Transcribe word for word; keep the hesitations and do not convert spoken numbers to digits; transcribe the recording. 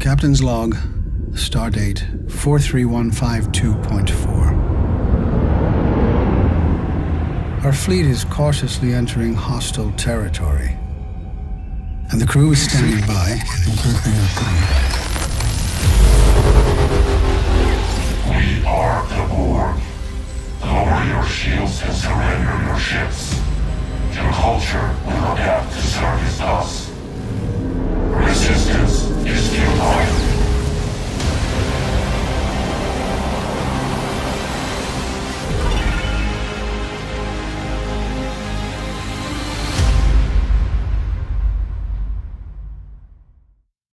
Captain's log, stardate four three one five two point four. Our fleet is cautiously entering hostile territory, and the crew is standing by. We are the Borg. Lower your shields and surrender your ships. Your culture will adapt to service us. Resistance is futile.